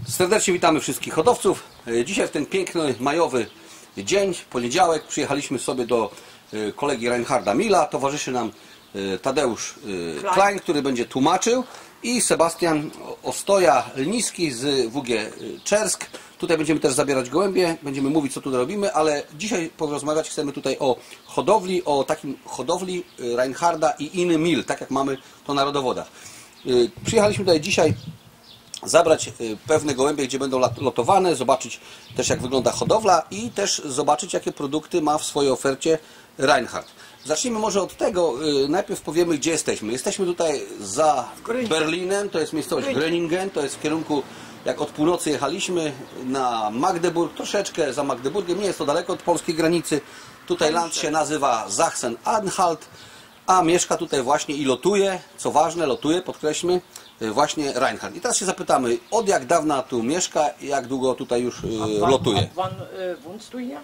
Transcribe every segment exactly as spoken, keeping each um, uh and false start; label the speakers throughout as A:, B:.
A: Serdecznie witamy wszystkich hodowców. Dzisiaj w ten piękny majowy dzień, poniedziałek, przyjechaliśmy sobie do kolegi Reinharda Milla. Towarzyszy nam Tadeusz Klein, który będzie tłumaczył, i Sebastian Ostoja-Lniski z W G Czersk. Tutaj będziemy też zabierać gołębie, będziemy mówić, co tutaj robimy, ale dzisiaj porozmawiać chcemy tutaj o hodowli, o takim hodowli Reinharda i Inny Mill, tak jak mamy to na rodowodach. Przyjechaliśmy tutaj dzisiaj zabrać pewne gołębie, gdzie będą lotowane, zobaczyć też, jak wygląda hodowla i też zobaczyć, jakie produkty ma w swojej ofercie Reinhard. Zacznijmy może od tego, najpierw powiemy, gdzie jesteśmy. Jesteśmy tutaj za Berlinem, to jest miejscowość Gröningen, to jest w kierunku, jak od północy jechaliśmy, na Magdeburg, troszeczkę za Magdeburgiem, nie jest to daleko od polskiej granicy. Tutaj land się nazywa Sachsen-Anhalt, a mieszka tutaj właśnie i lotuje, co ważne, lotuje, podkreślmy, właśnie Reinhard. I teraz się zapytamy, od jak dawna tu mieszka i jak długo tutaj już lotuje?
B: Ab wann wohnst du hier?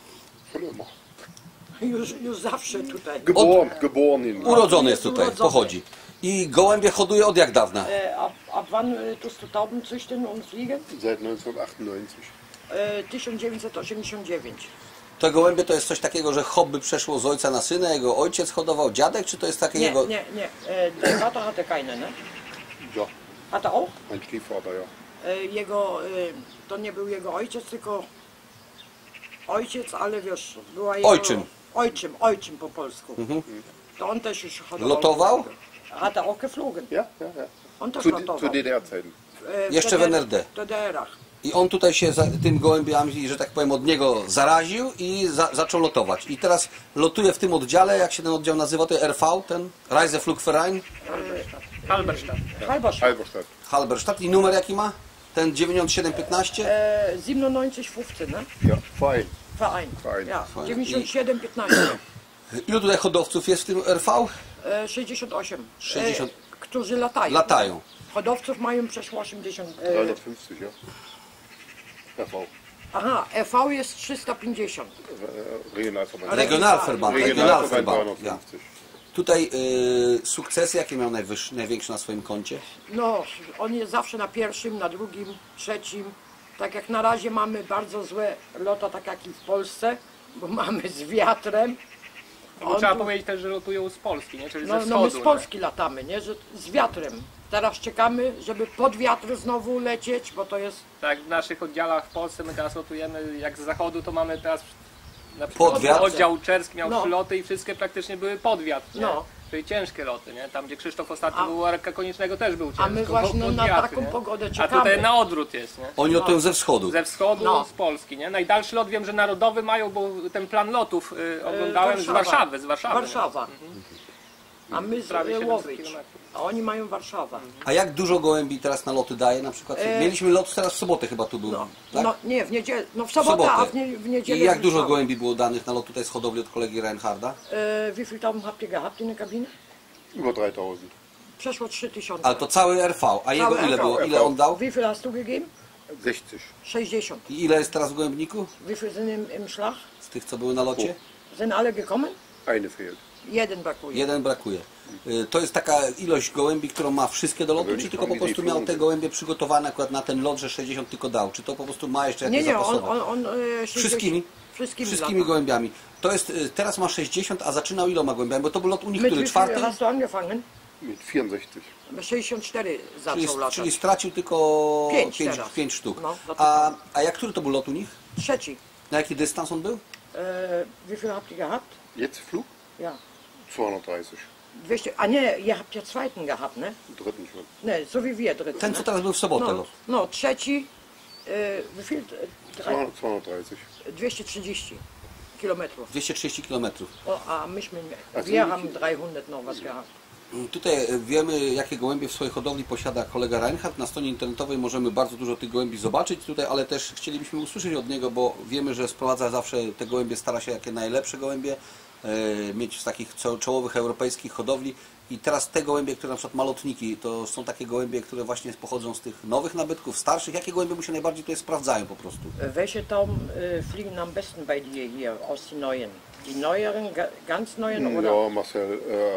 B: Już, już zawsze tutaj.
C: Geboren, geboren.
A: Urodzony jest tutaj, pochodzi. I gołębie hoduje od jak dawna?
B: Ab, ab wann tust du Tauben züchten und fliegen?
C: Seit neunzehnhundertachtundneunzig.
B: tysiąc dziewięćset osiemdziesiąt dziewięć.
A: To gołębie to jest coś takiego, że hobby przeszło z ojca na syna, jego ojciec hodował, dziadek, czy to jest takie
B: Nie,
A: jego...
B: nie, nie. Der Vater hatte keine, ne?
C: Ja,
B: Hatte auch?
C: mein Stiefvater, ja.
B: Jego, to nie był jego ojciec, tylko ojciec, ale wiesz, była jego...
A: Ojczym.
B: Ojczym, ojczym po polsku.
A: Mhm.
B: To on też już hodował.
A: Lotował?
B: Hat er auch geflogen.
C: Ja, ja, ja.
B: On też
C: Zu,
B: lotował.
C: zu D D R-Zeiten.
B: W
A: Jeszcze w N R D.
B: D D R-ach.
A: I on tutaj się za tym gołębiami, że tak powiem, od niego zaraził i za, zaczął lotować. I teraz lotuje w tym oddziale, jak się ten oddział nazywa, to R V, ten Reiseflugverein
B: Halberstadt. Halberstadt.
C: Halberstadt.
A: Halberstadt. I numer jaki ma? Ten dziewięćdziesiąt siedem piętnaście?
B: E, siebenundneunzig fünfzehn, ne?
C: Ja, Verein.
B: Verein.
C: Verein.
B: Ja,
A: Verein.
B: dziewięćdziesiąt siedem piętnaście.
A: Ilu tutaj hodowców jest w tym R V?
B: E, sześćdziesiąt osiem.
A: sześćdziesiąt.
B: E, którzy latają.
A: Latają.
B: Hodowców mają przeszło osiemdziesiąt. E,
C: dreihundertfünfzig, ja. R V.
B: aha, R V jest trzysta pięćdziesiąt.
C: Regionalverband.
A: Regionalverband.
C: Regionalverband
A: Regionalverband. Ja.
C: dreihundertfünfzig.
A: Tutaj y, sukcesy, jakie miał najwyższe, największe na swoim koncie?
B: No, on jest zawsze na pierwszym, na drugim, trzecim. Tak jak na razie mamy bardzo złe lota, tak jak i w Polsce, bo mamy z wiatrem.
D: Bo trzeba tu... powiedzieć też, że lotują z Polski, nie? Czyli
B: no,
D: ze wschodu.
B: No my z Polski nie? latamy, nie? Że z wiatrem. Teraz czekamy, żeby pod wiatr znowu lecieć, bo to jest...
D: Tak, w naszych oddziałach w Polsce my teraz lotujemy, jak z zachodu, to mamy teraz na przykład
A: pod wiatr?
D: oddział czerski miał
B: no.
D: trzy loty i wszystkie praktycznie były pod wiatr, nie?
B: No.
D: Czyli ciężkie loty, nie? Tam, gdzie Krzysztof ostatnio
B: A,
D: był, Arka Koniecznego też był ciężko.
B: A my właśnie
D: pod
B: na
D: wiatr,
B: taką
D: nie?
B: pogodę czekamy.
D: A tutaj na odwrót jest, nie?
A: Oni
B: No.
A: lotują ze wschodu.
D: Ze wschodu,
B: No.
D: z Polski, nie? Najdalszy lot wiem, że narodowy mają, bo ten plan lotów y, oglądałem
B: Warszawa.
D: z Warszawy, z Warszawy.
B: Warszawa.
D: Mhm.
B: A my z
D: Prawie siedemset
B: Łowicz.
D: kilometrów.
B: A oni mają Warszawę.
A: A jak dużo gołębi teraz na loty daje? Na przykład
B: E...
A: mieliśmy lot teraz w sobotę chyba tu był.
B: No,
A: tak?
B: no nie, w niedzielę, no w
A: W
B: sobotę,
A: sobotę.
B: a w, nie, w niedzielę...
A: I jak dużo
B: Warszawa.
A: gołębi było danych na lot tutaj z hodowli od kolegi Reinharda?
B: E, wie viel Tauben habt ihr gehabt in der Kabine?
C: Über dreitausend.
B: Przeszło trzy tysiące.
A: Ale to cały R V, a jego ile
B: R V.
A: było? Ile on dał?
B: Wie viel hast du gegeben?
C: sechzig.
B: sześćdziesiąt.
A: I ile jest teraz w gołębniku?
B: Wie viel sind im, im Schlag?
A: Z tych, co były na locie?
B: Sind alle gekommen?
C: Eine fehlt.
B: Jeden brakuje.
A: Jeden brakuje. Y, To jest taka ilość gołębi, którą ma wszystkie do lotu, czy tylko po prostu miał te gołębie przygotowane akurat na ten lot, że sześćdziesiąt tylko dał? Czy to po prostu ma jeszcze jakieś
B: Nie, nie, on,
A: zapasowe?
B: on, on e, sześćdziesiąt,
A: Wszystkimi?
B: Wszystkimi,
A: Wszystkimi
B: lata.
A: gołębiami. To jest, y, teraz ma sześćdziesiąt, a zaczynał iloma gołębiami? Bo to był lot u nich,
B: Mit
A: który
B: wie viel
A: czwarty?
B: hast du angefangen?
C: Mit vierundsechzig.
B: sześćdziesiąt cztery zaczął
A: Czyli,
B: latać.
A: czyli stracił tylko
B: Pięć
A: pięć,
B: teraz.
A: pięć sztuk.
B: No, to
A: a, a jak który to był lot u nich?
B: Trzeci.
A: Na jaki dystans on był?
B: E, wie viel habt ihr gehabt?
C: Jetzt Flug?
B: Ja.
C: zweihundertdreißig.
B: dwieście, a nie, ihr habt ja zweiten gehabt, ne?
C: Dritten schon.
B: Ne, so wie wir dritten.
A: Ten,
B: ne?
A: co teraz był w sobotę
B: No,
A: lot.
B: no trzeci, e, wie viel? E, drei-
C: zweihundertdreißig.
B: dwieście trzydzieści kilometrów.
A: dwieście trzydzieści kilometrów.
B: O, a myśmy,
C: A co
B: wir
C: nie-
B: haben dreihundert noch was gehabt.
A: Tutaj wiemy, jakie gołębie w swojej hodowli posiada kolega Reinhard. Na stronie internetowej możemy bardzo dużo tych gołębi zobaczyć tutaj, ale też chcielibyśmy usłyszeć od niego, bo wiemy, że sprowadza zawsze te gołębie, stara się jakie najlepsze gołębie e, mieć z takich czołowych europejskich hodowli. I teraz te gołębie, które na przykład ma lotniki, to są takie gołębie, które właśnie pochodzą z tych nowych nabytków, starszych. Jakie gołębie mu się najbardziej tutaj sprawdzają po prostu?
B: Welche Tauben äh, fliegen am besten bei dir hier aus den neuen? Die neueren, ga- ganz neuen oder?
C: Ja, Marcel, äh,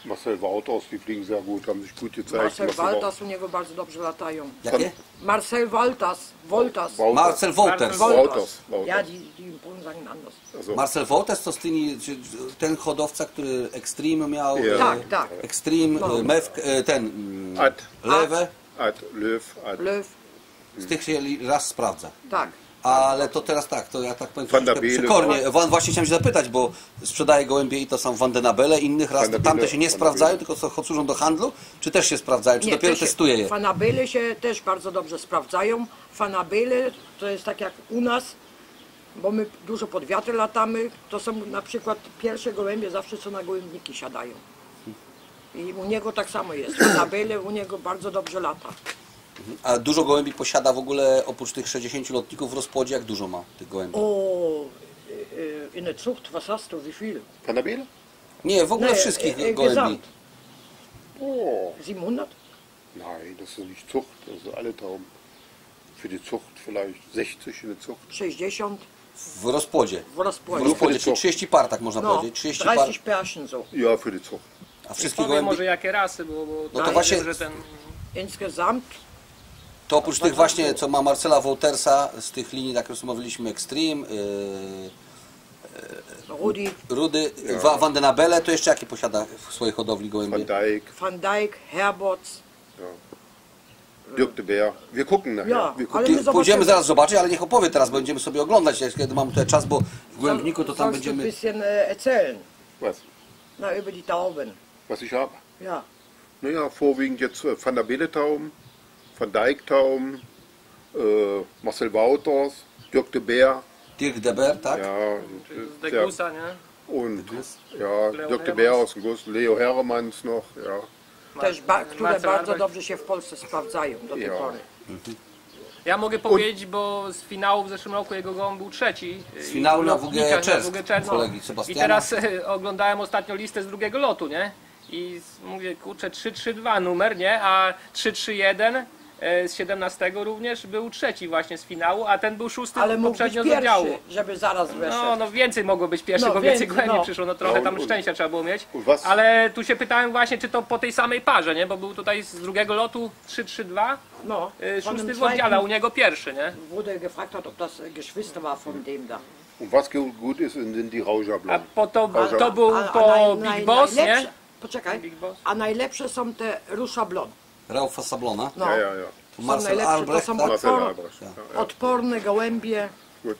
C: Marcel Wouters, die fliegen sehr gut, haben sich gut gezeigt.
B: Marcel
C: Marcel
B: Walters u niego bardzo dobrze latają.
A: Jakie?
B: Marcel Walters, Wolters.
C: Wouters.
A: Marcel Wouters.
D: Marcel
C: Wouters. Wouters.
B: Ja, die, die in Polen sagen anders.
C: Also,
A: Marcel Wouters to z tymi, czy- ten hodowca, który Extreme miał,
C: Ja.
A: e,
B: Tak, tak.
A: Extreme,
B: No.
A: e, Mew, e, ten, mm,
C: Ad,
A: Lewe,
C: Ad, Löw, Ad.
B: Löw,
A: z tych się li- raz sprawdza.
B: tak.
A: Ale to teraz tak, to ja tak powiem
C: Van der
A: troszeczkę
C: Bele.
A: przekornie. Wa- Właśnie chciałem się zapytać, bo sprzedaję gołębie i to są Vandenabele, innych raz,
C: Van
A: to
C: der
A: tamte
C: Bele,
A: się nie
C: Van der
A: sprawdzają,
C: Bele.
A: tylko co służą do handlu, czy też się sprawdzają, czy
B: Nie,
A: dopiero
B: te się-
A: testuję je?
B: Fanabele się też bardzo dobrze sprawdzają. Fanabele to jest tak jak u nas, bo my dużo pod wiatry latamy. To są na przykład pierwsze gołębie zawsze co na gołębniki siadają. I u niego tak samo jest. Fanabele u niego bardzo dobrze lata.
A: A dużo gołębi posiada w ogóle, oprócz tych sześćdziesięciu lotników w rozpłodzie, jak dużo ma tych gołębi?
B: O, äh, in der Zucht, was hast du, wie viel?
C: Van der Bele?
A: Nie, w ogóle
B: Nee,
A: wszystkich
B: äh,
A: gołębi.
B: gesamt.
C: Oh,
B: siebenhundert?
C: nein, das ist nicht Zucht, das sind alle Tauben. Für die Zucht vielleicht sechzig in der Zucht.
B: sześćdziesiąt
A: W rozpłodzie.
B: w
A: W
B: rozpłodzie.
A: rozpłodzie, czyli trzydzieści par, tak można
B: No,
A: powiedzieć. trzydzieści par,
B: dreißig Pärchen so.
C: Ja, für die Zucht.
A: a wszystkie
D: Powiem
A: gołębi,
D: może jakie rasy, bo, bo
A: No to
D: tak,
A: właśnie-
D: że ten
B: Insgesamt
A: to oprócz tych właśnie, co ma Marcela Woutersa, z tych linii, tak jak już mówiliśmy, Extreme, yy,
B: Rudi,
A: Rudy, ja. Vandenabele, to jeszcze jakie posiada w swojej hodowli
C: Van
A: gołębie?
C: Dijk,
B: Van Dijk, Herbots.
C: Dirk de Beer. Wir gucken nachher.
B: Ja,
C: Wir
B: ale
C: gucken.
B: my zobaczymy.
A: Pójdziemy zaraz zobaczyć, ale niech opowie teraz, bo będziemy sobie oglądać, kiedy mamy tutaj czas, bo w Głębniku to tam
B: Sollst du ein
A: będziemy...
B: bisschen äh, erzählen?
C: Was?
B: Na, über die Tauben.
C: Was ich habe?
B: Ja.
C: Naja, vorwiegend jetzt äh, Van der Bele Tauben, Van Dijk Tauben, äh, Marcel Wouters, Dirk de Beer.
A: Dirk de Beer, tak?
C: Ja,
D: z
C: der,
D: Degusa, nie?
C: und
A: Gus.
C: ja,
D: Leo
C: Dirk de
D: Hermans.
C: Beer aus dem Guss, Leo Hermanns noch, ja.
B: Też ba które
D: Marcel
B: bardzo
D: Albrecht.
B: dobrze się w Polsce sprawdzają do tej
C: Ja.
B: pory.
D: Ja mogę powiedzieć, bo z finału w zeszłym roku jego gołąb był trzeci.
A: Z finału na W G
D: Lotnikach,
A: Czersk,
D: na W G Czersk.
A: kolegi
D: I
A: Sebastiana.
D: teraz e, oglądałem ostatnio listę z drugiego lotu, nie? I z- mówię, kurczę, trzy trzy dwa numer, nie? A trzy trzy jeden e, z siedemnastego również był trzeci właśnie z finału, a ten był szósty
B: Ale mógł być
D: poprzednio z oddziału.
B: pierwszy, żeby zaraz weszł.
D: No, no więcej mogło być pierwszy,
B: No,
D: bo więcej
B: więcej,
D: gołębi
B: no.
D: przyszło, no trochę
C: No,
D: tam
C: u-
D: szczęścia trzeba było mieć.
C: u was-
D: Ale tu się pytałem właśnie, czy to po tej samej parze, nie? Bo był tutaj z drugiego lotu trzy trzy dwa,
B: No,
D: e,
B: von
D: szósty
B: dem
D: w oddziale, a u
B: zweiten
D: niego pierwszy, nie?
B: wurde gefragt hat, ob das äh, Geschwister war von dem da.
C: Und was ge- gut ist, sind die
D: A
C: Rauscherblauen.
D: po to,
C: A-
D: to był
B: A- a
D: po
B: naj-
D: Big
B: naj-
D: Boss,
B: najlepsze-
D: nie?
B: Poczekaj,
D: Big Boss.
B: a najlepsze są te Ruszablon.
A: Raufa Sablona,
B: No,
C: Ja, ja, ja.
A: to
B: są
A: Marcel
B: najlepsze, to
A: Albrecht,
B: są
A: tak?
C: Marcel
B: odpor,
C: Albrecht. Ja, ja.
B: odporne gołębie.
C: Gut.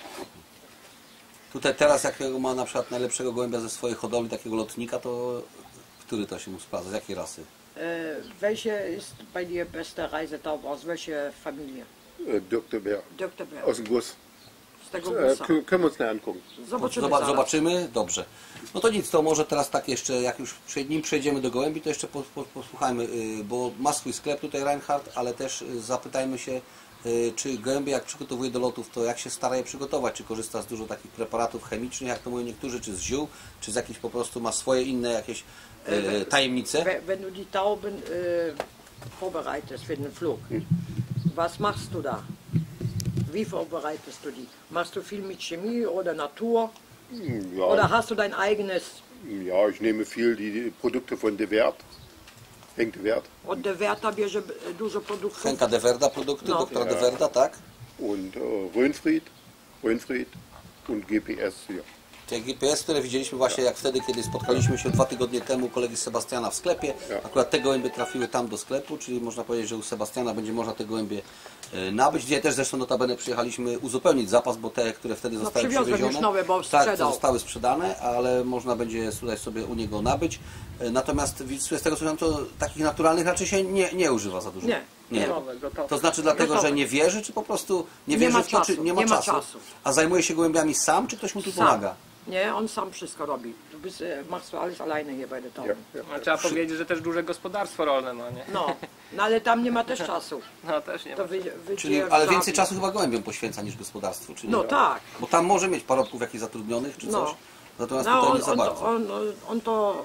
A: Tutaj teraz jakiego ma na przykład najlepszego gołębia ze swojej hodowli, takiego lotnika, to który to się mu sprawdza, z jakiej rasy?
B: Äh, welche ist bei dir beste Reisetaube? Aus welcher Familie?
C: Äh, Dirk de Beer.
B: Dirk de Beer,
C: Aus dem Guss.
B: z tego
C: Äh,
B: gusa.
C: können können wir uns nachher angucken.
B: Zobaczymy
A: Zoba-
B: zaraz.
A: zobaczymy, dobrze. No to nic, to może teraz tak jeszcze, jak już przed nim przejdziemy do gołębi, to jeszcze po, po, posłuchajmy, y, bo ma swój sklep tutaj Reinhardt, ale też y, zapytajmy się, y, czy gołębie jak przygotowuje do lotów, to jak się stara je przygotować, czy korzysta z dużo takich preparatów chemicznych, jak to mówią niektórzy, czy z ziół, czy z jakichś po prostu ma swoje inne jakieś y, tajemnice.
B: Wenn wenn du die Tauben äh, vorbereitest für den Flug, was machst du da? Wie vorbereitest du die? Machst du viel mit Chemie oder Natur?
C: Hm, Ja,
B: Oder hast du dein eigenes?
C: ja, ich nehme viel die, die Produkte von De Wert. Henk de Wert.
B: Od De Werta bierze e, dużo produktów.
A: Henka de Verda produkty,
B: No.
A: doktora de Verda, tak?
C: Und äh, Röhnfried, Röhnfried und G P S hier.
A: Te G P S, które widzieliśmy właśnie jak wtedy, kiedy spotkaliśmy się dwa tygodnie temu kolegi z Sebastiana w sklepie.
C: Ja.
A: Akurat te gołębie trafiły tam do sklepu, czyli można powiedzieć, że u Sebastiana będzie można te gołębie e, nabyć. Gdzie też zresztą notabene przyjechaliśmy uzupełnić zapas, bo te, które wtedy zostały
B: przywiozłem
A: przywiezione,
B: już nowe, bo
A: tak, to
B: sprzedał.
A: zostały sprzedane, ale można będzie tutaj sobie u niego nabyć. E, Natomiast z tego co wiem, to takich naturalnych raczej się nie, nie używa za dużo.
B: Nie,
A: nie.
D: Gotowe, gotowe.
A: To znaczy dlatego,
B: Gotowe.
A: że nie wierzy, czy po prostu nie,
B: Nie
A: wierzy
B: ma
A: w to, czy
B: czasu,
A: nie ma
B: nie ma
A: czasu.
B: czasu.
A: A zajmuje się gołębiami sam, czy ktoś mu tu
B: Sam.
A: pomaga?
B: Nie, on sam wszystko robi. Du bist, äh, machst du alles alleine hier bei der
C: Ja,
B: Tauben.
C: ja.
D: No, trzeba powiedzieć, że też duże gospodarstwo rolne ma, nie?
B: No, no ale tam nie ma też czasu.
D: No też nie ma.
B: To wy,
A: Czyli, ale więcej czasu chyba gołębiom poświęca niż gospodarstwu, czy nie?
B: No tak.
A: Bo tam może mieć parobków jakichś zatrudnionych, czy
B: No.
A: coś. Natomiast
B: No,
A: tutaj
B: on,
A: nie za
B: on,
A: bardzo.
B: on, on to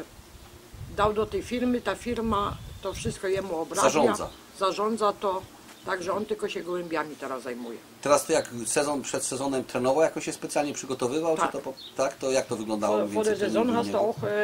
B: e, dał do tej firmy, ta firma to wszystko jemu obrabia.
A: Zarządza.
B: Zarządza to, także on tylko się gołębiami teraz zajmuje.
A: Teraz to jak sezon przed sezonem trenował, jakoś się specjalnie przygotowywał,
B: Tak.
A: czy to po, tak? To jak to wyglądało?
B: Vor,
A: mniej
B: vor der
A: więcej
B: Saison
A: treningi
B: hast
A: u
B: du
A: niego?
B: auch äh,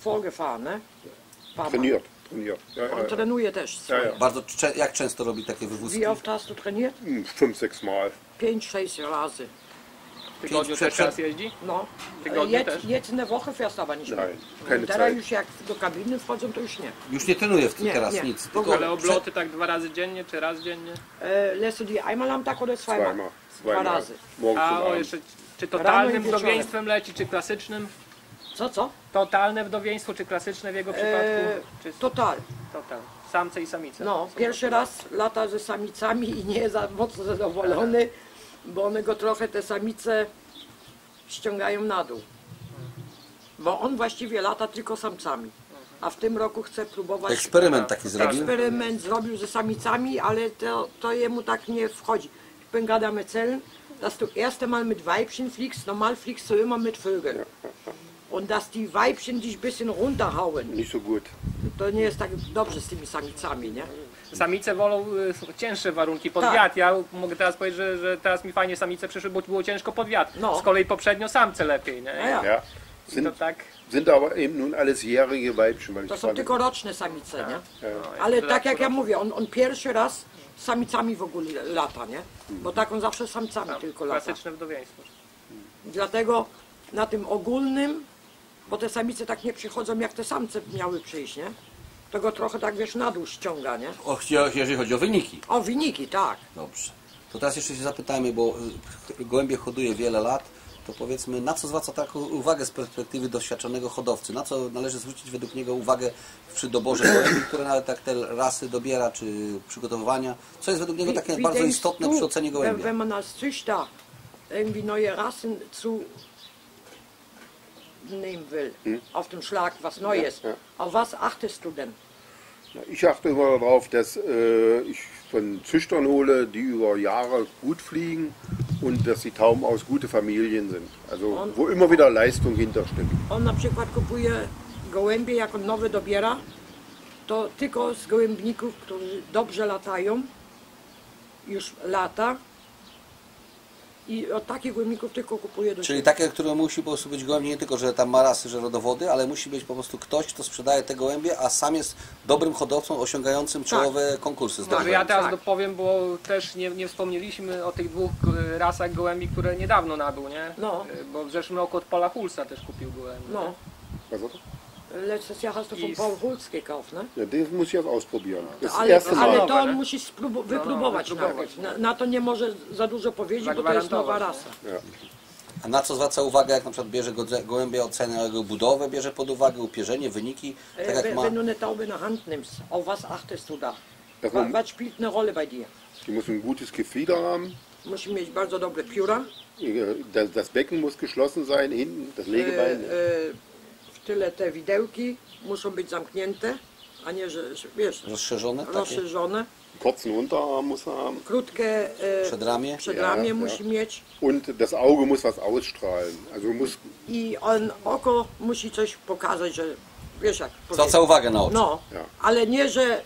B: vorgefahren, ne? Paar Mal.
C: Trainiert, trainiert. Ja, ja,
B: Und
C: ja.
B: trenuje też
C: Ja,
B: swoje.
C: ja.
A: Bardzo, cze- jak często robi takie wywózki?
B: Wie oft hast du trainiert?
C: Hm, Fünf, sechs Mal.
B: Pięć, sześć razy.
D: W tygodniu
A: Pięć
D: też raz jeździ?
B: No.
D: Tygodnie
B: Jetzt,
D: też?
B: jetzt in der Woche fährst du aber nicht mehr.
C: Nein, keine
B: Teraz
C: Zeit.
B: już jak do kabiny wchodzą, to już nie.
A: Już nie trenuje w tym
B: Nie,
A: teraz
B: nie.
A: nic.
B: W ogóle.
A: Tylko
D: Ale obloty tak dwa razy dziennie, czy raz dziennie?
B: Äh, lässt du die einmal am Tag oder zweimal?
C: Zweimal.
B: Dwa
C: Zweimal.
B: razy.
C: Morgens und
D: A o,
C: abends.
D: jeszcze, czy
B: Rano
D: totalnym
B: i wieczorem.
D: wdowieństwem leci, czy klasycznym?
B: Co, co?
D: Totalne wdowieństwo, czy klasyczne w jego przypadku?
B: Äh,
D: Czy
B: total.
D: total? Samce i samice.
B: No, pierwszy raz lata ze samicami i nie jest za mocno zadowolony, bo one go trochę, te samice, ściągają na dół. Bo on właściwie lata tylko samcami. A w tym roku chce próbować...
A: eksperyment taki zrobił.
B: Eksperyment zrobił ze samicami, ale to, to jemu tak nie wchodzi. Ich bin gerade am erzählen, dass du erst einmal mit Weibchen fliegst, normal fliegst du immer mit Vögeln. Und dass die Weibchen dich ein bisschen runterhauen.
C: Nicht so gut.
B: To nie jest tak dobrze z tymi samicami, nie?
D: Samice wolą y, cięższe warunki pod
B: Tak.
D: wiatr. Ja mogę teraz powiedzieć, że, że teraz mi fajnie samice przyszły, bo było ciężko pod wiatr.
B: No.
D: Z kolei poprzednio samce lepiej, nie?
B: A ja.
C: Ja.
D: I to
C: Sind,
D: tak.
C: sind aber eben nun alles jährige Weibchen. Weil
B: To
C: ich
B: są
C: frage,
B: tylko roczne samice, nie?
D: No,
B: Ale
D: jeszcze
B: tak jak ja
D: dodatkowo-
B: mówię, on, on pierwszy raz z samicami w ogóle lata, nie? Bo tak on zawsze z samcami tylko lata.
D: Klasyczne wdowieństwo.
B: Dlatego na tym ogólnym, bo te samice tak nie przychodzą jak te samce miały przyjść, nie? To go trochę tak, wiesz, na dół ściąga, nie?
A: O, jeżeli chodzi o wyniki.
B: O, wyniki, tak.
A: Dobrze. To teraz jeszcze się zapytajmy, bo y, gołębie hoduje wiele lat, to powiedzmy, na co zwraca taką uwagę z perspektywy doświadczonego hodowcy? Na co należy zwrócić według niego uwagę przy doborze gołębi, które nawet tak te rasy dobiera, czy przygotowywania? Co jest według niego takie
B: Wie-
A: bardzo
B: denkst
A: istotne
B: du,
A: przy ocenie
B: wenn,
A: gołębia?
B: wenn man als Züchter irgendwie neue Rassen zu nehmen will, auf den Schlag was Neues,
C: ja.
B: auf was achtest du denn?
C: Na, ich achte immer darauf, dass äh, ich von Züchtern hole, die über Jahre gut fliegen und dass die Tauben aus gute Familien sind. Also wo immer wieder Leistung hintersteckt.
B: On na przykład kupuje gołębie, jak on nowe dobiera, to tylko z gołębników, którzy dobrze latają, już lata, i od takich gołębników tylko kupuje do
A: Czyli
B: siebie.
A: takie, które musi po prostu być gołębie nie tylko, że tam ma rasy, że rodowody, ale musi być po prostu ktoś, kto sprzedaje te gołębie, a sam jest dobrym hodowcą osiągającym czołowe konkursy
D: Może
A: zdobywają.
D: ja teraz
B: Tak.
D: dopowiem, bo też nie, nie wspomnieliśmy o tych dwóch e, rasach gołębi, które niedawno nabył, nie?
B: No.
D: E, Bo w zeszłym roku od Paula Hulsa też kupił gołębi.
B: No,
C: Was ist das?
B: letztes Jahr hast du von
D: Ist-
B: Paul Holz gekauft, ne?
C: Ja, den muss ich jetzt ausprobieren. Das,
B: Ale,
C: erste
B: ale
C: Mal.
B: to on
D: nie?
B: musi spróbu- wypróbować
D: wypróbować.
B: najpierw. Na, na to nie może za dużo powiedzieć, bo to jest nowa
D: Zagwarantować,
B: rasa.
C: Ja.
A: A na co zwraca uwagę, jak na przykład bierze godze- gołębie, ocenia jego budowę, bierze pod uwagę upierzenie, wyniki, tak
B: Äh,
A: jak
B: wenn,
A: ma...
B: wenn du eine Taube in der Hand nimmst, auf was achtest du da?
C: Das
B: Wa-
C: man-
B: Was spielt eine Rolle bei dir?
C: Die muss ein gutes Gefieder haben.
B: Musi mieć bardzo dobre pióra.
C: Das, das Becken muss geschlossen sein, hinten das
B: E,
C: Legebein.
B: e, w tyle te widełki muszą być zamknięte, a nie, że, że wiesz,
A: Rozszerzone takie?
B: rozszerzone.
C: Kurzen Unterarm muss er haben.
B: Krótkie e,
A: Przedramię?
B: przedramię
C: Ja,
B: musi
C: ja.
B: mieć
C: Und das Auge muss was ausstrahlen. Also muss
B: i on, oko musi coś pokazać, że wiesz jak
A: Zwraca
B: powiedzieć.
A: uwagę na oczy.
B: No,
C: Ja.
B: ale nie, że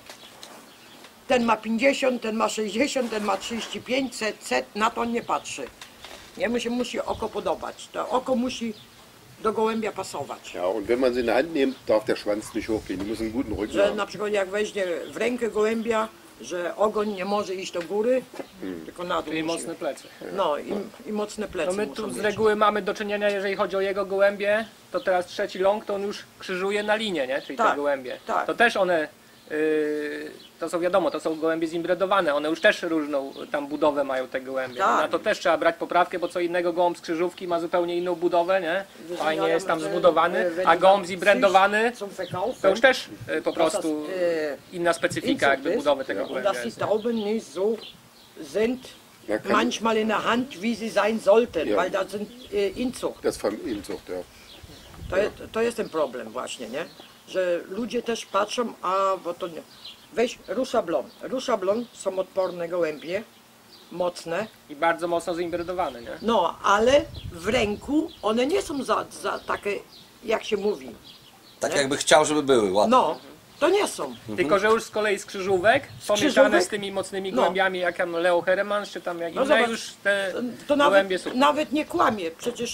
B: ten ma pięćdziesiąt, ten ma sześćdziesiąt, ten ma trzydzieści pięć, set, set, na to on nie patrzy. Nie, mu się musi oko podobać. To oko musi do gołębia pasować.
C: Ja, und wenn man sie in die Hand nimmt, darf der Schwanz nicht hochgehen. Die müssen einen guten Rücken
B: Że
C: haben.
B: na przykład jak weźmie w rękę gołębia, że ogoń nie może iść do góry, tylko na dół
D: Czyli
B: musi.
D: mocne plecy.
B: No i, i mocne plecy
D: No my
B: muszą
D: tu z
B: mieć.
D: reguły mamy do czynienia, jeżeli chodzi o jego gołębie, to teraz trzeci ląg, to on już krzyżuje na linię, nie? Czyli te
B: Tak,
D: gołębie.
B: tak.
D: To też one, yy, to są wiadomo, to są gołębie zimbredowane, one już też różną tam budowę mają te gołębie.
B: Tak.
D: Na to też trzeba brać poprawkę, bo co innego gołąb z krzyżówki ma zupełnie inną budowę, nie? Fajnie
B: Ja
D: jest tam
B: mówię,
D: zbudowany,
B: wenn
D: a
B: du
D: gołąb
B: dann
D: zimbrendowany
B: zum Verkaufen,
D: to już też yy, po
B: dass das,
D: prostu
B: äh,
D: inna specyfika
B: Inzucht
D: jakby
B: ist,
D: budowy tego
B: und
D: gołębia
B: dass die
D: jest.
B: Tauben nicht so sind,
C: Ja, kann-
B: manchmal in der Hand, wie sie sein sollten,
C: Ja.
B: weil das sind äh, Inzucht.
C: Das von Inzucht, ja.
B: To, je, to jest ten problem właśnie, nie? Że ludzie też patrzą, a bo to nie. Weź Ruszablon. Ruszablon są odporne gołębie, mocne,
D: I bardzo mocno zimbredowane, nie?
B: no ale w ręku one nie są za, za takie, jak się mówi.
A: Tak jakby chciał, żeby były ładne.
B: No, to nie są.
D: Tylko, że już z kolei z krzyżówek, pomieszane
B: krzyżówek?
D: z tymi mocnymi
B: No.
D: gołębiami, jak tam Leo Heremans, czy tam jak
B: No
D: inne,
B: zobacz,
D: już te
B: To
D: gołębie
B: nawet,
D: są.
B: nawet nie kłamie. Przecież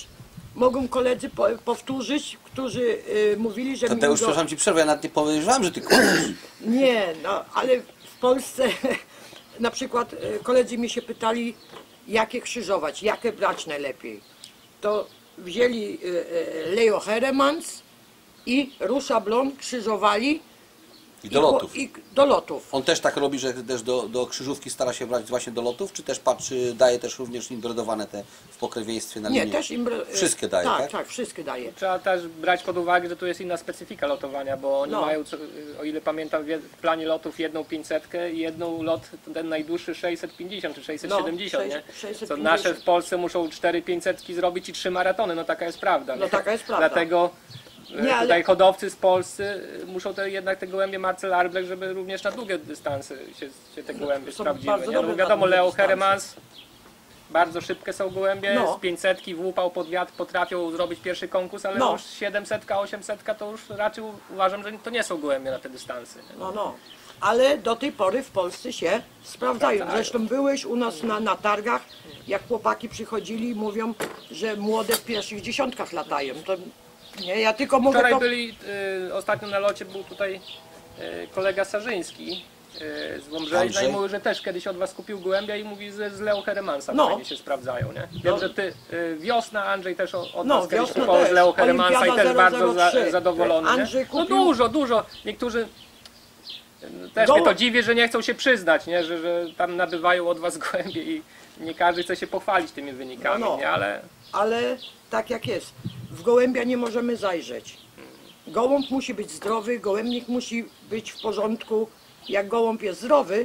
B: mogą koledzy po, powtórzyć, którzy y, mówili, że...
A: Tadeusz,
B: mi go-
A: przepraszam ci przerwę, ja nawet nie podejrzewam, że ty kłamiesz.
B: Nie, no ale w Polsce na przykład e, koledzy mi się pytali, jakie krzyżować, jakie brać najlepiej. To wzięli e, e, Leo Heremans i Ruszablon krzyżowali
A: I do
B: po-
A: lotów.
B: i do lotów.
A: On też tak robi, że też do, do krzyżówki stara się brać właśnie do lotów, czy też patrzy, daje też również imbrydowane te w pokrewieństwie na
B: Nie,
A: linię?
B: też im... e,
A: Wszystkie daje,
B: tak?
A: tak?
B: Tak, wszystkie daje.
D: Trzeba też brać pod uwagę, że tu jest inna specyfika lotowania, bo oni
B: No.
D: mają, co- o ile pamiętam, w w planie lotów jedną pięćsetkę i jedną lot, ten najdłuższy sześćset pięćdziesiąt czy sześćset siedemdziesiąt,
B: No,
D: nie?
B: sześćset pięćdziesiąt.
D: Co nasze w Polsce muszą cztery pięćsetki zrobić i trzy maratony, no taka jest prawda.
B: No
D: nie?
B: taka jest prawda.
D: Dlatego e,
B: Nie, ale-
D: tutaj hodowcy z Polscy e, muszą te, jednak te gołębie Marcel Arblek, żeby również na długie dystanse się, się te gołębie
B: są
D: sprawdziły.
B: bardzo
D: Nie? No,
B: dobre
D: wiadomo,
B: na długie
D: Leo
B: dystanse.
D: Heremans, bardzo szybkie są gołębie,
B: No.
D: z pięćsetki w upał pod wiatr potrafią zrobić pierwszy konkurs, ale
B: No.
D: już siedemset, osiemset to już raczej uważam, że to nie są gołębie na te dystanse. Nie?
B: No, no. Ale do tej pory w Polsce się sprawdzają.
D: Sprawdzają.
B: Zresztą byłeś u nas na, na targach, jak chłopaki przychodzili i mówią, że młode w pierwszych dziesiątkach latają. To nie, ja tylko mogę
D: Wczoraj
B: to...
D: byli, y, ostatnio na locie był tutaj y, kolega Sarzyński y, z Wąbrzej, no
A: Andrzej.
D: i mówił, że też kiedyś od was kupił gołębia i mówi, że z Leo Heremansa
B: No.
D: fajnie się sprawdzają. Nie? Wiem,
B: No.
D: że ty, y, Wiosna, Andrzej też o- od
B: No,
D: was kiedyś
B: Wiosna
D: kupował z
B: też.
D: Leo Heremansa i
B: Olimpiada
D: też bardzo za,
B: zero zero trzy.
D: zadowolony. Nie?
B: Andrzej
D: No
B: kupił-
D: dużo, dużo. Niektórzy y, też
B: Gołą-
D: mnie to dziwi, że nie chcą się przyznać, nie? Że, że tam nabywają od was gołębie i nie każdy chce się pochwalić tymi wynikami,
B: No, no.
D: nie? Ale
B: Ale tak jak jest. W gołębia nie możemy zajrzeć. Gołąb musi być zdrowy, gołębnik musi być w porządku. Jak gołąb jest zdrowy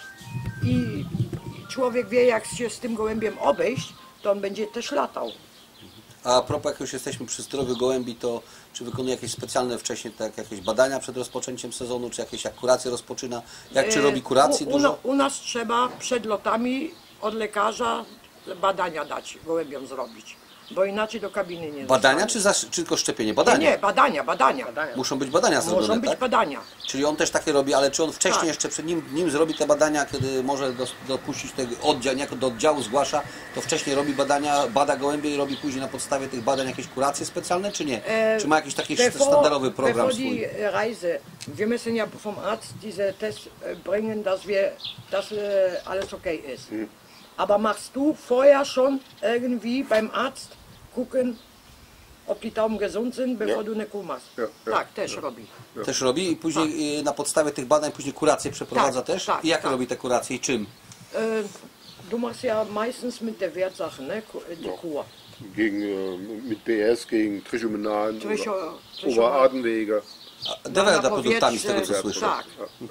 B: i człowiek wie, jak się z tym gołębiem obejść, to on będzie też latał.
A: A propos, jak już jesteśmy przy zdrowiu gołębi, to czy wykonuje jakieś specjalne wcześniej tak, jakieś badania przed rozpoczęciem sezonu, czy jakieś jak kuracje rozpoczyna? Jak czy
B: E,
A: robi kuracji
B: u, u,
A: dużo?
B: u nas trzeba przed lotami od lekarza badania dać, gołębiom zrobić. Bo inaczej do kabiny nie
A: Badania
B: dostanie.
A: czy, za, czy tylko szczepienie?
B: Nie,
A: Badania.
B: nie, badania, badania.
D: badania.
A: Muszą być badania zrobione,
B: Muszą być
A: tak?
B: badania.
A: Czyli on też takie robi, ale czy on wcześniej
B: Tak.
A: jeszcze przed nim, nim zrobi te badania, kiedy może dos- dopuścić tego oddział, jako do oddziału zgłasza, to wcześniej robi badania, bada gołębie i robi później na podstawie tych badań jakieś kuracje specjalne, czy nie?
B: E,
A: czy ma jakiś taki
B: bevor-
A: standardowy program
B: bevor
A: swój?
B: die äh, Reise, wir müssen ja vom Arzt diese Tests äh, bringen, dass wir, dass äh, alles okay ist. Aber machst du vorher schon irgendwie beim Arzt gucken, ob die Tauben gesund sind, bevor
C: Ja.
B: du eine Kuh machst?
C: Ja, ja,
B: tak, też robi.
A: Też robi i później y, na podstawie tych badań później kuracje przeprowadza
B: Tak,
A: też?
B: tak,
A: I jakie
B: tak.
A: robi te kuracje i czym?
B: Äh, du machst ja meistens mit der Wertsache, ne? Ku- äh, die Kur.
C: Gegen, äh, mit B S gegen Trichomonaden,
B: Tricho-
C: oder
B: Trichomonaden.
C: Oberatemwege.
A: Dewerda
B: na
A: produktami z tego co
B: powietrze,
A: słyszę.
B: tak.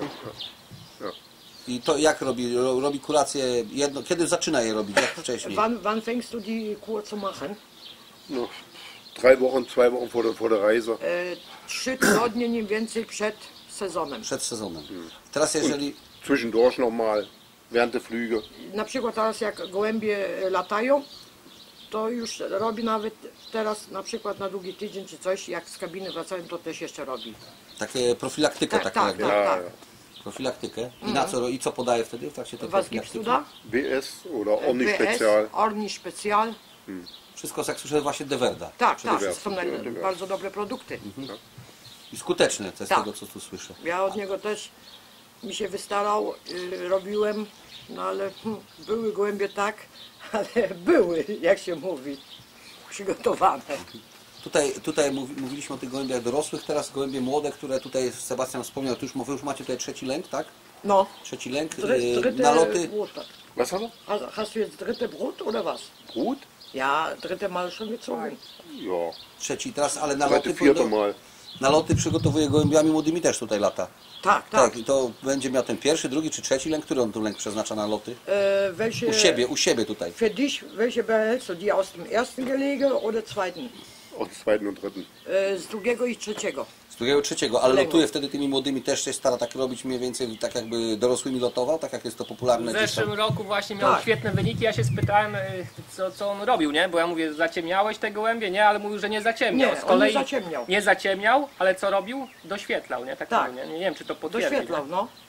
A: I to jak robi? Ro- Robi kuracje jedno, kiedy zaczyna je robić? Jak wcześniej?
B: Wann, wann fängst du die Kur zu machen?
C: No, drei Wochen, zwei Wochen vor der, vor der Reise.
B: Äh, trzy tygodnie mniej więcej przed sezonem.
A: Przed sezonem. Teraz jeżeli...
C: Zwischendurch nochmal, während der Flüge.
B: Na przykład teraz jak gołębie e, latają, to już robi nawet teraz na przykład na długi tydzień czy coś, jak z kabiny wracają, to też jeszcze robi.
A: Takie profilaktykę
B: Tak,
A: takie
B: tak,
A: jakby.
B: tak.
C: Ja, ja.
A: Profilaktykę. I na co, i co podaje wtedy w trakcie tej
B: Was gibst
A: profilaktyki?
B: du da?
C: B S oder Omni
B: B S,
C: Spezial.
B: Orni Spezial.
A: Wszystko, jak słyszę, właśnie Dewerda.
B: Tak,
A: Przede
B: tak, to
A: wszystkim.
B: są naj- bardzo dobre produkty.
A: I skuteczne, to z
B: Tak.
A: tego co tu słyszę.
B: Ja od niego też mi się wystarał, y, robiłem, no ale hm, były gołębie tak, ale były, jak się mówi, przygotowane.
A: Tutaj, tutaj mówi, mówiliśmy o tych gołębiach dorosłych, teraz gołębie młode, które tutaj Sebastian wspomniał, tu już, wy już macie tutaj trzeci lęk, tak?
B: No,
A: Trzeci lęk,
B: dry,
A: yy,
B: dritte
A: naloty.
B: Brut.
C: Was hat er?
B: Hast, hast du jetzt dritte Brut oder was?
C: Brut?
B: Ja, dritte Mal schon gezogen.
C: Ja,
A: Trzeci teraz, ale
C: zweite,
A: naloty,
C: vierte Mal.
A: naloty przygotowuje gołębiami młodymi też tutaj lata.
B: Tak, tak.
A: Tak, i to będzie miał ten pierwszy, drugi czy trzeci lęk, który on tu lęk przeznacza na loty?
B: Äh, welche,
A: U siebie, u siebie tutaj.
B: Für dich, welche behältst du? Die aus dem ersten Gelege oder zweiten?
C: Od zweiten und dritten.
B: Äh, z drugiego i trzeciego.
A: Z drugiego, trzeciego, ale
B: Lęk.
A: lotuje wtedy tymi młodymi, też się stara tak robić mniej więcej tak jakby dorosłymi lotował, tak jak jest to popularne
D: W
A: gdzieś
D: zeszłym
A: tam.
D: roku właśnie miał
B: Tak.
D: świetne wyniki, ja się spytałem, y, co, co on robił, nie? Bo ja mówię, zaciemniałeś te gołębie? Nie, ale mówił, że nie zaciemniał.
B: Nie,
D: Z
B: on
D: kolei
B: nie zaciemniał.
D: nie zaciemniał, ale co robił? Doświetlał, nie? Tak,
B: Tak.
D: mówił, nie? Nie wiem, czy to potwierdzi.
B: Doświetlał,
D: nie?
B: no.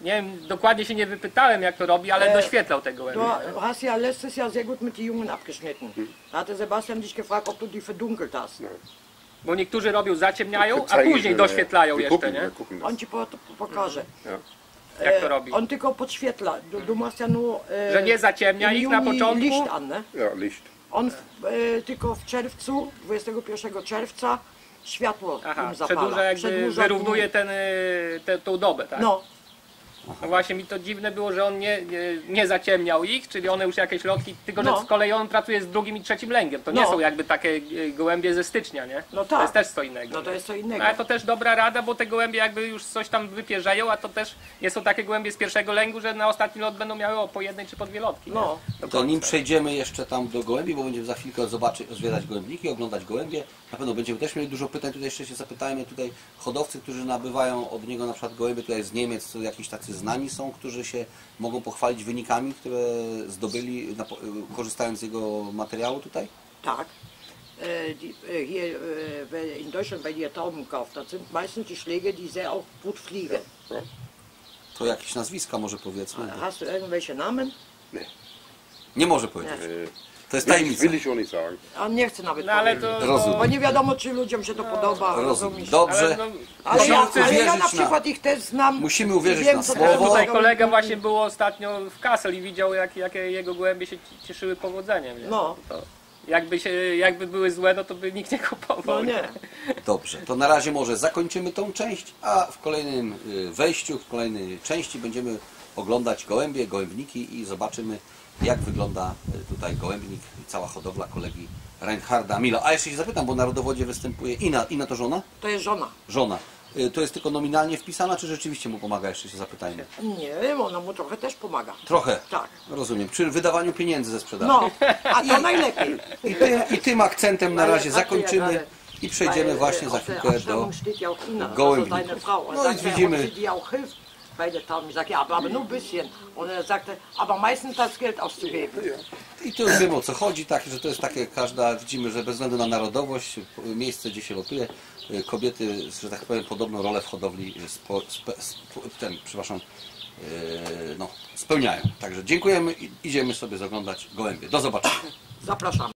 D: nie wiem, dokładnie się nie wypytałem jak to robi, ale
B: E,
D: doświetlał te gołębie.
B: Du hast ja letztes Jahr sehr gut mit den Jungen abgeschnitten. Da hatte Sebastian dich gefragt, ob du die verdunkelt hast.
D: Bo niektórzy robią, zaciemniają, a
C: Zeige
D: później
C: ich,
D: doświetlają
C: wir
D: jeszcze,
C: gucken,
D: nie?
C: wir gucken das.
B: On ci po, po, pokaże.
C: Ja.
D: Jak to
B: E,
D: robi.
B: On tylko podświetla. Du, du machst ja nur e,
D: Że nie zaciemnia
B: im
D: ich na
B: Juni
D: początku.
B: Licht an, ne?
C: Ja, Licht.
B: On w, e, tylko w czerwcu, dwudziestego pierwszego czerwca światło
D: Aha,
B: im zapala.
D: przedłuża jakby,
B: Przedłuża
D: wyrównuje
B: dni.
D: ten, y, te, tą dobę, tak?
B: No,
D: No właśnie mi to dziwne było, że on nie, nie, nie zaciemniał ich, czyli one już jakieś lotki, tylko że
B: No.
D: z kolei on pracuje z drugim i trzecim lęgiem. To nie
B: No.
D: są jakby takie y, gołębie ze stycznia, nie?
B: No
D: To
B: tak.
D: jest też co innego.
B: no to jest co innego.
D: No, ale to też dobra rada, bo te gołębie jakby już coś tam wypierzają, a to też nie są takie gołębie z pierwszego lęgu, że na ostatni lot będą miały o, po jednej czy po dwie lotki. nie?
B: No.
D: Do
A: To nim
D: końca.
A: przejdziemy jeszcze tam do gołębi, bo będziemy za chwilkę zobaczyć, zwiedzać gołębniki, oglądać gołębie. Na pewno będziemy też mieli dużo pytań. Tutaj jeszcze się zapytajmy, tutaj hodowcy, którzy nabywają od niego na przykład gołębie tutaj z Niemiec, to jakiś tacy znani są, którzy się mogą pochwalić wynikami, które zdobyli na, korzystając z jego materiału tutaj?
B: Tak. Äh, die, äh, hier äh, weil in Deutschland bei dir Tauben kauft, das sind meistens die Schläge, die sehr auch gut fliegen.
A: To jakieś nazwiska może powiedzmy. bo
B: Hast du irgendwelche Namen?
A: Nie może powiedzieć.
C: Äh,
A: To jest
C: will, ich,
A: tajemnica.
C: will ich auch nicht sagen.
B: On nie chce nawet
D: No ale
B: powiedzieć.
D: to...
A: Rozumiem.
B: Bo nie wiadomo, czy ludziom się to podoba,
A: Rozumiem.
B: rozumiesz?
A: Dobrze.
D: Ale no,
B: Ale ja,
A: Musimy
B: ale ja
A: uwierzyć
B: na przykład ich też znam.
A: Musimy uwierzyć
B: Wiem,
A: na
B: co to
A: słowo.
B: są
D: Tutaj
B: za
D: kolega
B: gołębniki.
D: właśnie był ostatnio w Kassel i widział jak, jakie jego gołębie się cieszyły powodzeniem. Nie?
B: No.
D: To jakby, się, jakby były złe, no to by nikt nie kupował.
B: No nie.
A: Dobrze, to na razie może zakończymy tą część, a w kolejnym y, wejściu, w kolejnej części będziemy oglądać gołębie, gołębniki i zobaczymy, jak wygląda y, tutaj gołębnik i cała hodowla kolegi Reinharda Mila. A jeszcze się zapytam, bo na rodowodzie występuje Ina. Ina to żona?
B: To jest żona.
A: Żona. Y, To jest tylko nominalnie wpisana, czy rzeczywiście mu pomaga? Jeszcze się zapytajmy.
B: Nie wiem, ona mu trochę też pomaga.
A: Trochę.
B: Tak.
A: Rozumiem. Przy wydawaniu pieniędzy ze sprzedaży.
B: No, a to najlepiej.
A: I, tym, I tym akcentem na razie zakończymy i przejdziemy
B: Weil,
A: właśnie
B: äh,
A: za
B: auf der
A: chwilkę do
B: Abstammung steht ja auch Ina, also
A: gołębników.
B: seine Frau. Und
A: No i
B: sagt er,
A: widzimy,
B: ob sie dir auch hilft bei der Tauben. Ich sage, ja, aber, aber nur ein bisschen. Und er sagte, aber meistens das Geld auszugeben.
A: i tu już wiemy o co chodzi, tak, że to jest takie każda, widzimy, że bez względu na narodowość, miejsce gdzie się lotuje, kobiety, że tak powiem, podobną rolę w hodowli spo, spe, spo, ten, przepraszam, yy, no, spełniają. Także dziękujemy i idziemy sobie zaglądać gołębie. Do zobaczenia.
B: Zapraszamy.